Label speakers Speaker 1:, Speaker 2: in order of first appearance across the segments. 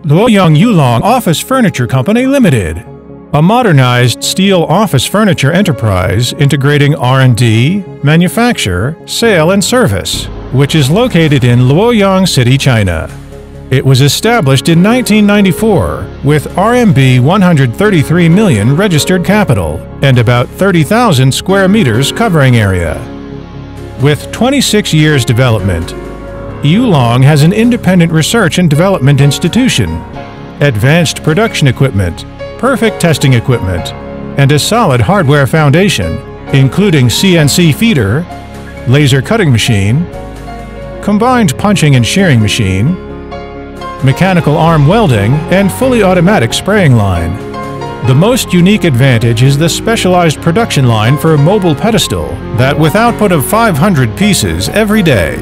Speaker 1: Luoyang Euloong Office Furniture Company Limited, a modernized steel office furniture enterprise integrating R&D, manufacture, sale and service, which is located in Luoyang City, China. It was established in 1994 with RMB 133 million registered capital and about 30,000 square meters covering area. With 26 years development, Euloong has an independent research and development institution, advanced production equipment, perfect testing equipment, and a solid hardware foundation, including CNC feeder, laser cutting machine, combined punching and shearing machine, mechanical arm welding, and fully automatic spraying line. The most unique advantage is the specialized production line for a mobile pedestal that with output of 500 pieces every day.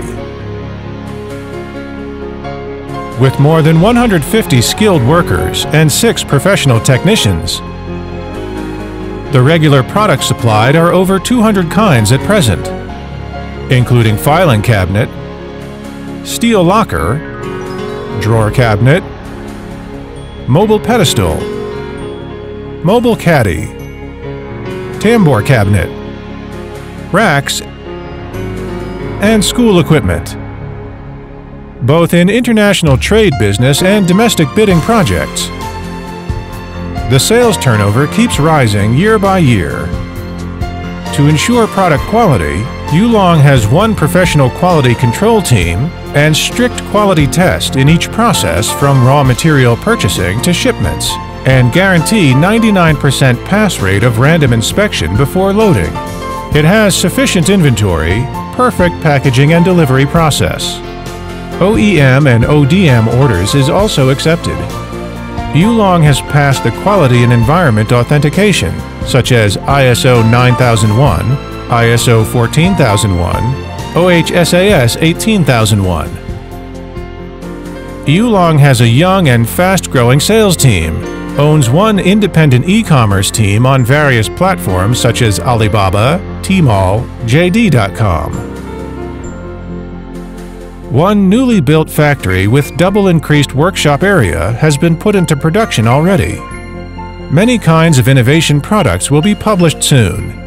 Speaker 1: With more than 150 skilled workers and 6 professional technicians. The regular products supplied are over 200 kinds at present, including filing cabinet, steel locker, drawer cabinet, mobile pedestal, mobile caddy, tambour cabinet, racks, and school equipment, both in international trade business and domestic bidding projects. The sales turnover keeps rising year by year. To ensure product quality, Euloong has one professional quality control team and strict quality test in each process from raw material purchasing to shipments, and guarantee 99% pass rate of random inspection before loading. It has sufficient inventory, perfect packaging and delivery process. OEM and ODM orders is also accepted. Euloong has passed the quality and environment authentication, such as ISO 9001, ISO 14001, OHSAS 18001. Euloong has a young and fast-growing sales team, owns one independent e-commerce team on various platforms such as Alibaba, Tmall, JD.com. One newly built factory with double increased workshop area has been put into production already. Many kinds of innovation products will be published soon.